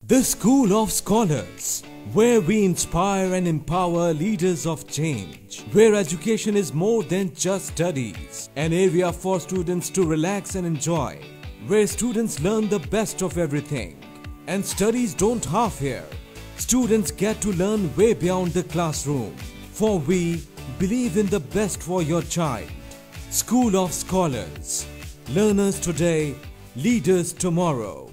The School of Scholars, where we inspire and empower leaders of change, where education is more than just studies, an area for students to relax and enjoy, where students learn the best of everything, and studies don't half here. Students get to learn way beyond the classroom, for we believe in the best for your child. School of Scholars, learners today, leaders tomorrow.